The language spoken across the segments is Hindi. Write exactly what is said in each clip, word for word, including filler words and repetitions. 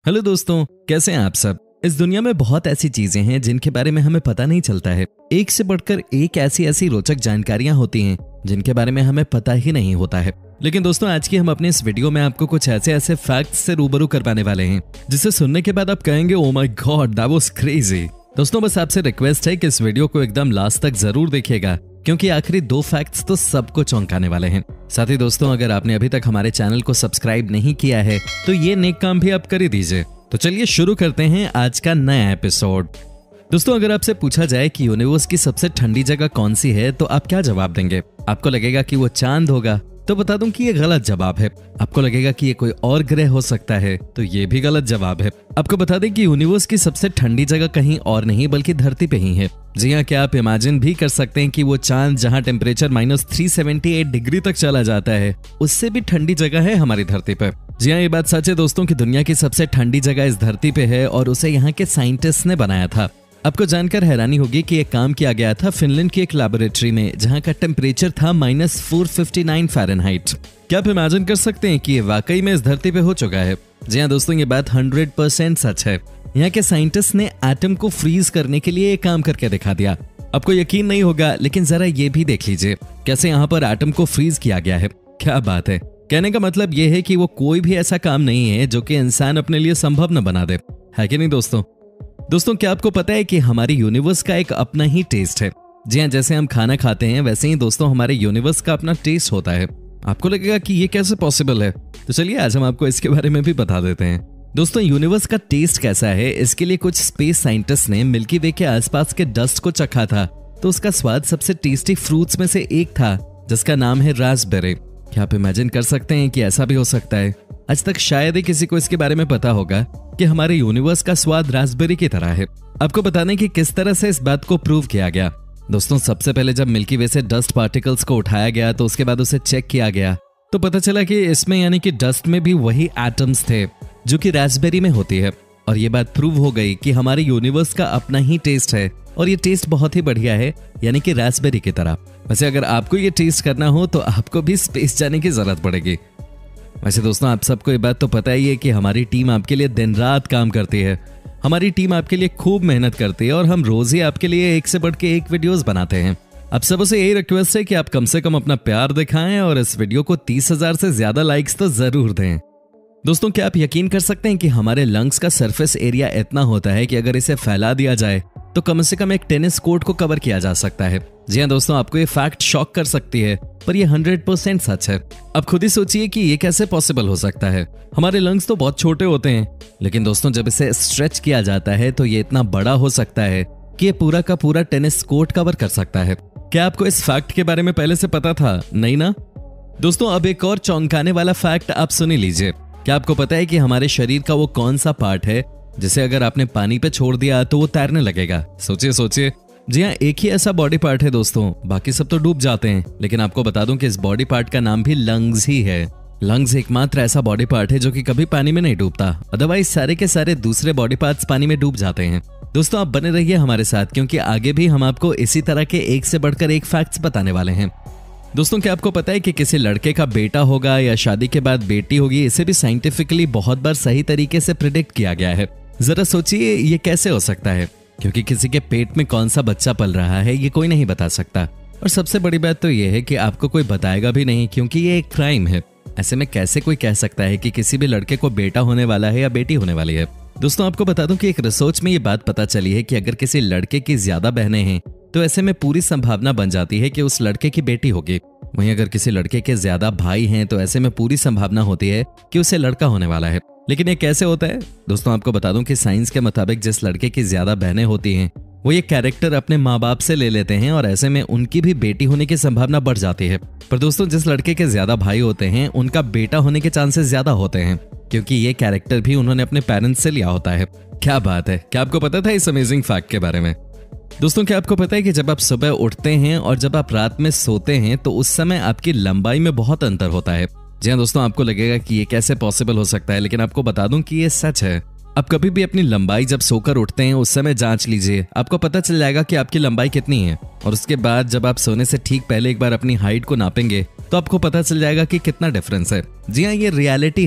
हेलो दोस्तों, कैसे हैं आप सब। इस दुनिया में बहुत ऐसी चीजें हैं जिनके बारे में हमें पता नहीं चलता है। एक से बढ़कर एक ऐसी ऐसी रोचक जानकारियां होती हैं जिनके बारे में हमें पता ही नहीं होता है। लेकिन दोस्तों, आज की हम अपने इस वीडियो में आपको कुछ ऐसे ऐसे फैक्ट्स से रूबरू करवाने वाले हैं जिसे सुनने के बाद आप कहेंगे oh my God, that was crazy. दोस्तों, बस आपसे रिक्वेस्ट है कि इस वीडियो को एकदम लास्ट तक जरूर देखिएगा, क्योंकि आखिरी दो फैक्ट्स तो सबको चौंकाने वाले हैं। साथ ही दोस्तों, अगर आपने अभी तक हमारे चैनल को सब्सक्राइब नहीं किया है तो ये नेक काम भी आप कर ही दीजिए। तो चलिए शुरू करते हैं आज का नया एपिसोड। दोस्तों, अगर आपसे पूछा जाए कि यूनिवर्स की सबसे ठंडी जगह कौन सी है तो आप क्या जवाब देंगे। आपको लगेगा कि वो चांद होगा, तो बता दूं कि ये गलत जवाब है। आपको लगेगा कि ये कोई और ग्रह हो सकता है, तो ये भी गलत जवाब है। आपको बता दें कि यूनिवर्स की सबसे ठंडी जगह कहीं और नहीं बल्कि धरती पे ही है। जी हाँ, क्या आप इमेजिन भी कर सकते हैं कि वो चांद जहां temperature minus three seventy eight degree तक चला जाता है, उससे भी ठंडी जगह है हमारी धरती पर। जी हाँ, ये बात सच है दोस्तों कि दुनिया की सबसे ठंडी जगह इस धरती पे है और उसे यहाँ के साइंटिस्ट ने बनाया था। आपको जानकर हैरानी होगी कि यह काम किया गया था फिनलैंड की एक लैबोरेटरी में, जहां का टेम्परेचर था minus four fifty nine Fahrenheit. क्या आप इमेजिन कर सकते हैं कि ये वाकई में इस धरती पे हो चुका है। जी हाँ दोस्तों, ये बात हंड्रेड परसेंट सच है। यहाँ के साइंटिस्ट ने एटम को फ्रीज करने के लिए एक काम करके दिखा दिया। आपको यकीन नहीं होगा, लेकिन जरा ये भी देख लीजिए कैसे यहाँ पर एटम को फ्रीज किया गया है। क्या बात है। कहने का मतलब ये है कि वो कोई भी ऐसा काम नहीं है जो कि इंसान अपने लिए संभव न बना दे, है कि नहीं दोस्तों। दोस्तों, क्या आपको पता है कि हमारे यूनिवर्स का एक अपना ही टेस्ट है। जी हाँ, जैसे हम खाना खाते हैं वैसे ही दोस्तों हमारे यूनिवर्स का अपना टेस्ट होता है। आपको लगेगा कि ये कैसे पॉसिबल है, तो चलिए आज हम आपको इसके बारे में भी बता देते हैं। दोस्तों, यूनिवर्स का टेस्ट कैसा है, इसके लिए कुछ स्पेस साइंटिस्ट ने मिल्की वे के आसपास के डस्ट को चखा था, तो उसका स्वाद सबसे टेस्टी फ्रूट्स में से एक था जिसका नाम है रास्पबेरी। क्या आप इमेजिन कर सकते हैं कि ऐसा भी हो सकता है। आज तक शायद ही किसी को इसके बारे में पता होगा कि हमारे यूनिवर्स का स्वाद रास्पबेरी की तरह है। आपको बताने की किस तरह से इस बात को प्रूव किया गया। दोस्तों, सबसे पहले जब मिल्की वे से डस्ट पार्टिकल्स को उठाया गया तो उसके बाद उसे चेक किया गया, तो पता चला कि इसमें यानी कि डस्ट में भी वही एटम्स थे जो कि रास्पबेरी में होती है। और ये बात प्रूव हो गई कि हमारे यूनिवर्स का अपना ही टेस्ट है और ये टेस्ट बहुत ही बढ़िया है, यानी कि रास्पबेरी की तरह। वैसे अगर आपको ये टेस्ट करना हो तो आपको भी स्पेस जाने की जरूरत पड़ेगी। वैसे दोस्तों, आप सबको ये बात तो पता ही है कि हमारी टीम आपके लिए दिन रात काम करती है। हमारी टीम आपके लिए खूब मेहनत करती है और हम रोज ही आपके लिए एक से बढ़ के एक वीडियोस बनाते हैं। आप सबों से यही रिक्वेस्ट है कि आप कम से कम अपना प्यार दिखाएं और इस वीडियो को तीस हजार से ज्यादा लाइक्स तो जरूर दें। दोस्तों, क्या आप यकीन कर सकते हैं कि हमारे लंग्स का सरफेस एरिया इतना होता है कि अगर इसे फैला दिया जाए तो कम से कम एक टेनिस कोर्ट को कवर किया जा सकता है। जी हाँ दोस्तों, आपको ये फैक्ट शॉक कर सकती है, पर ये हंड्रेड परसेंट सच है। अब खुद ही सोचिए कि ये कैसे पॉसिबल हो सकता है। हमारे लंग्स तो बहुत छोटे होते हैं, लेकिन दोस्तों जब इसे स्ट्रेच किया जाता है तो ये इतना बड़ा हो सकता है कि ये पूरा का पूरा टेनिस कोर्ट कवर कर सकता है। क्या आपको इस फैक्ट के बारे में पहले से पता था? नहीं ना। दोस्तों, अब एक और चौंकाने वाला फैक्ट आप सुन लीजिए। क्या आपको पता है कि हमारे शरीर का वो कौन सा पार्ट है जिसे अगर आपने पानी पे छोड़ दिया तो वो तैरने लगेगा? सोचिए सोचिए। जी हाँ, एक ही ऐसा बॉडी पार्ट है दोस्तों, बाकी सब तो डूब जाते हैं, लेकिन आपको बता दूं कि इस बॉडी पार्ट का नाम भी लंग्स ही है। लंग्स एकमात्र ऐसा बॉडी पार्ट है जो कि कभी पानी में नहीं डूबता, अदरवाइज सारे के सारे दूसरे बॉडी पार्ट्स पानी में डूब जाते हैं। दोस्तों, आप बने रहिए हमारे साथ, क्योंकि आगे भी हम आपको इसी तरह के एक से बढ़कर एक फैक्ट्स बताने वाले हैं। दोस्तों, क्या आपको पता है कि किसी लड़के का बेटा होगा या शादी के बाद बेटी होगी, इसे भी साइंटिफिकली बहुत बार सही तरीके से प्रिडिक्ट किया गया है। जरा सोचिए ये कैसे हो सकता है, क्योंकि किसी के पेट में कौन सा बच्चा पल रहा है ये कोई नहीं बता सकता। और सबसे बड़ी बात तो ये है कि आपको कोई बताएगा भी नहीं, क्योंकि ये एक क्राइम है। ऐसे में कैसे कोई कह सकता है कि किसी भी लड़के को बेटा होने वाला है या बेटी होने वाली है। दोस्तों, आपको बता दूं कि एक रिसर्च में ये बात पता चली है कि अगर किसी लड़के की ज्यादा बहनें हैं तो ऐसे में पूरी संभावना बन जाती है कि उस लड़के की बेटी होगी। वहीं अगर किसी लड़के के ज्यादा भाई हैं तो ऐसे में पूरी संभावना होती है कि उसे लड़का होने वाला है। लेकिन ये कैसे होता है? दोस्तों, आपको बता दूं कि साइंस के मुताबिक जिस लड़के की ज्यादा बहनें होती हैं वो ये कैरेक्टर अपने माँ बाप से ले लेते हैं और ऐसे में उनकी भी बेटी होने की संभावना बढ़ जाती है। पर दोस्तों, जिस लड़के के ज्यादा भाई होते हैं उनका बेटा होने के चांसेस ज्यादा होते हैं, क्योंकि ये कैरेक्टर भी उन्होंने अपने पेरेंट्स से लिया होता है। क्या बात है। क्या आपको पता था इस अमेजिंग फैक्ट के बारे में? दोस्तों, क्या आपको पता है कि जब आप सुबह उठते हैं और जब आप रात में सोते हैं तो उस समय आपकी लंबाई में बहुत अंतर होता है। जी हाँ दोस्तों, आपको लगेगा कि ये कैसे पॉसिबल हो सकता है, लेकिन आपको बता दूं कि ये सच है। आप कभी भी अपनी लंबाई जब सोकर उठते हैं उस समय जांच लीजिए, आपको पता चल जाएगा कि आपकी लंबाई कितनी है। और उसके बाद जब आप सोने से ठीक पहले एक बार अपनी हाइट को नापेंगे तो आपको पता चल जाएगा कि कितना डिफरेंस है। जी हाँ, ये रियलिटी है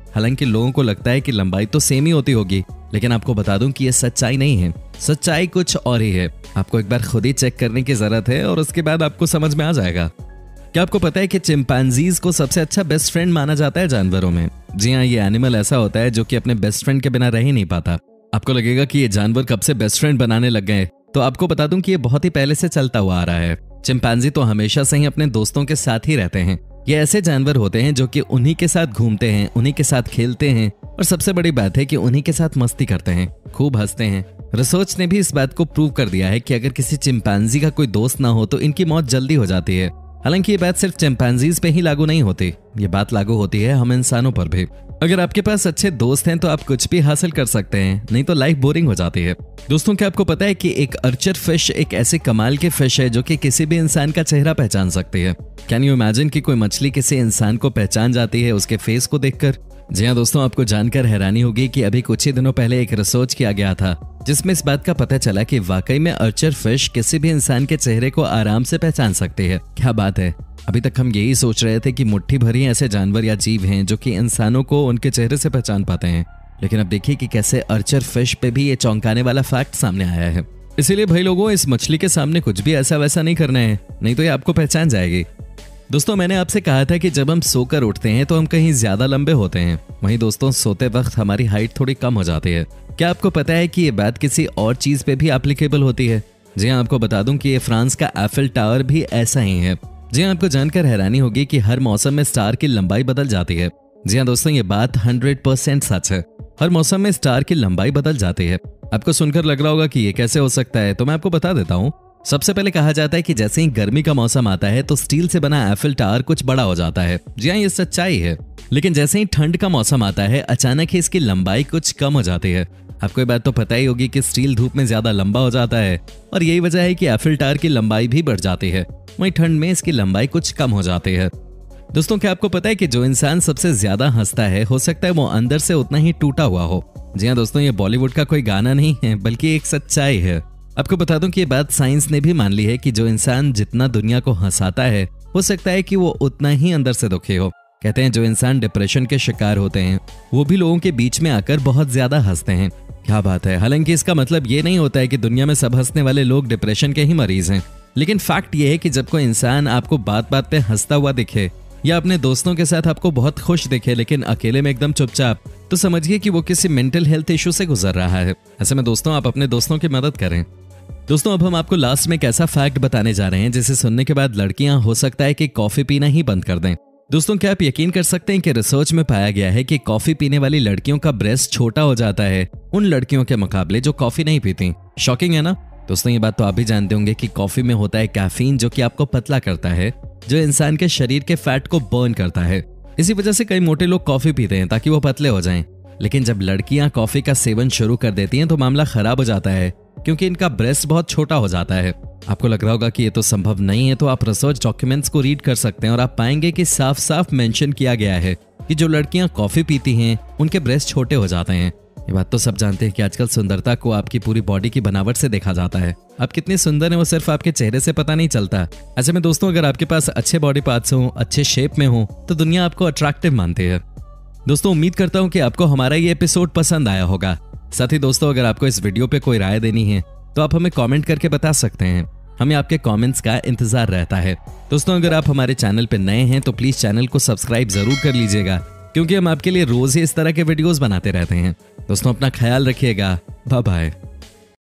हालांकि लोगों को लगता है कि लंबाई तो सेम ही होती होगी, लेकिन आपको बता दूं कि ये सच्चाई नहीं है। सच्चाई कुछ और ही है। आपको एक बार खुद ही चेक करने की जरूरत है और उसके बाद आपको समझ में आ जाएगा। क्या आपको पता है कि चिंपैंजीज को सबसे अच्छा बेस्ट फ्रेंड माना जाता है जानवरों में? जी हाँ, ये एनिमल ऐसा होता है जो कि अपने बेस्ट फ्रेंड के बिना रह ही नहीं पाता। आपको लगेगा कि ये जानवर कब से बेस्ट फ्रेंड बनाने लग गए, तो आपको बता दूं कि ये बहुत ही पहले से चलता हुआ आ रहा है। चिंपैंजी तो हमेशा से ही अपने दोस्तों के साथ ही रहते हैं। ये ऐसे जानवर होते हैं जो कि उन्हीं के साथ घूमते हैं, उन्हीं के साथ खेलते हैं और सबसे बड़ी बात है कि उन्हीं के साथ मस्ती करते हैं, खूब हंसते हैं। रिसर्च ने भी इस बात को प्रूव कर दिया है कि अगर किसी चिंपैंजी का कोई दोस्त ना हो तो इनकी मौत जल्दी हो जाती है। हालांकि ये बात सिर्फ चिंपैंजीज पे ही लागू नहीं होती, ये बात लागू होती है हम इंसानों पर भी। अगर आपके पास अच्छे दोस्त हैं तो आप कुछ भी हासिल कर सकते हैं, नहीं तो लाइफ बोरिंग हो जाती है। दोस्तों, क्या आपको पता है कि एक अर्चर फिश एक ऐसे कमाल के फिश है जो कि किसी भी इंसान का चेहरा पहचान सकती है? कैन यू इमेजिन कि कोई मछली किसी इंसान को पहचान जाती है उसके फेस को देखकर? जी हाँ दोस्तों, आपको जानकर हैरानी होगी कि अभी कुछ ही दिनों पहले एक रिसर्च किया गया था जिसमें इस बात का पता चला कि वाकई में अर्चर फिश किसी भी इंसान के चेहरे को आराम से पहचान सकती है। क्या बात है! अभी तक हम यही सोच रहे थे कि मुट्ठी भरी ऐसे जानवर या जीव हैं जो कि इंसानों को उनके चेहरे से पहचान पाते हैं, लेकिन अब देखिए कि कैसे अर्चर फिश पे भी ये चौंकाने वाला फैक्ट सामने आया है। इसीलिए भाई लोगों, इस मछली के सामने कुछ भी ऐसा वैसा नहीं करना है, नहीं तो ये आपको पहचान जाएगी। दोस्तों, मैंने आपसे कहा था कि जब हम सोकर उठते हैं तो हम कहीं ज्यादा लंबे होते हैं, वहीं दोस्तों सोते वक्त हमारी हाइट थोड़ी कम हो जाती है। क्या आपको पता है कि ये बात किसी और चीज पे भी एप्लीकेबल होती है? जी हाँ, आपको बता दूं कि ये फ्रांस का एफिल टावर भी ऐसा ही है। जी हाँ, आपको जानकर हैरानी होगी कि हर मौसम में स्टार की लंबाई बदल जाती है। जी हाँ दोस्तों, ये बात हंड्रेड परसेंट सच है। हर मौसम में स्टार की लंबाई बदल जाती है। आपको सुनकर लग रहा होगा कि ये कैसे हो सकता है, तो मैं आपको बता देता हूँ। सबसे पहले कहा जाता है कि जैसे ही गर्मी का मौसम आता है तो स्टील से बना एफिल टावर कुछ बड़ा हो जाता है। जी हाँ, ये सच्चाई है। लेकिन जैसे ही ठंड का मौसम आता है अचानक ही इसकी लंबाई कुछ कम हो जाती है। आपको ये बात तो पता ही होगी कि स्टील धूप में ज्यादा लंबा हो जाता है और यही वजह है कि एफिल टावर की लंबाई भी बढ़ जाती है, वहीं ठंड में इसकी लंबाई कुछ कम हो जाती है। दोस्तों, क्या आपको पता है कि जो इंसान सबसे ज्यादा हंसता है हो सकता है वो अंदर से उतना ही टूटा हुआ हो? जी हाँ दोस्तों, ये बॉलीवुड का कोई गाना नहीं है बल्कि एक सच्चाई है। आपको बता दूं कि ये बात साइंस ने भी मान ली है कि जो इंसान जितना दुनिया को हंसाता है हो सकता है कि वो उतना ही अंदर से दुखी हो। कहते हैं जो इंसान डिप्रेशन के शिकार होते हैं वो भी लोगों के बीच में आकर बहुत ज्यादा हंसते हैं। क्या बात है! हालांकि इसका मतलब ये नहीं होता है कि दुनिया में सब हंसने वाले लोग डिप्रेशन के ही मरीज हैं, लेकिन फैक्ट ये है कि जब कोई इंसान आपको बात बात पे हंसता हुआ दिखे या अपने दोस्तों के साथ आपको बहुत खुश दिखे लेकिन अकेले में एकदम चुपचाप, तो समझिए कि वो किसी मेंटल हेल्थ इशू से गुजर रहा है। ऐसे में दोस्तों, आप अपने दोस्तों की मदद करें। दोस्तों, अब हम आपको लास्ट में एक ऐसा फैक्ट बताने जा रहे हैं जिसे सुनने के बाद लड़कियां हो सकता है कि कॉफी पीना ही बंद कर दें। दोस्तों, क्या आप यकीन कर सकते हैं कि रिसर्च में पाया गया है कि कॉफी पीने वाली लड़कियों का ब्रेस्ट छोटा हो जाता है उन लड़कियों के मुकाबले जो कॉफी नहीं पीती। शॉकिंग है ना? दोस्तों, ये बात तो आप भी जानते होंगे कि कॉफी में होता है कैफीन जो कि आपको पतला करता है, जो इंसान के शरीर के फैट को बर्न करता है। इसी वजह से कई मोटे लोग कॉफी पीते हैं ताकि वो पतले हो जाएं। लेकिन जब लड़कियां कॉफी का सेवन शुरू कर देती हैं तो मामला खराब हो जाता है क्योंकि इनका ब्रेस्ट बहुत छोटा हो जाता है। आपको लग रहा होगा कि ये तो संभव नहीं है, तो आप रिसर्च डॉक्यूमेंट्स को रीड कर सकते हैं और आप पाएंगे कि साफ साफ मेंशन किया गया है कि जो लड़कियां कॉफी पीती हैं उनके ब्रेस्ट छोटे हो जाते हैं। ये बात तो सब जानते हैं कि आजकल सुंदरता को आपकी पूरी बॉडी की बनावट से देखा जाता है। आप कितने सुंदर हैं वो सिर्फ आपके चेहरे से पता नहीं चलता। ऐसे में दोस्तों, अगर आपके पास अच्छे बॉडी पार्ट्स हों, अच्छे शेप में हो, तो दुनिया आपको अट्रैक्टिव मानती है। दोस्तों, उम्मीद करता हूं कि आपको हमारा ये एपिसोड पसंद आया होगा। साथ ही दोस्तों, अगर आपको इस वीडियो पे कोई राय देनी है तो आप हमें कमेंट करके बता सकते हैं। हमें आपके कमेंट्स का इंतजार रहता है। दोस्तों, अगर आप हमारे चैनल पे नए हैं तो प्लीज चैनल को सब्सक्राइब जरूर कर लीजिएगा, क्योंकि हम आपके लिए रोज ही इस तरह के वीडियोस बनाते रहते हैं। दोस्तों, अपना ख्याल रखिएगा। Bye bye.